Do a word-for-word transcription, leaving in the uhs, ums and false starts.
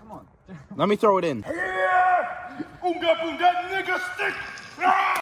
Come on. Let me throw it in. Yeah! Unga boom, that nigga stick! Ah!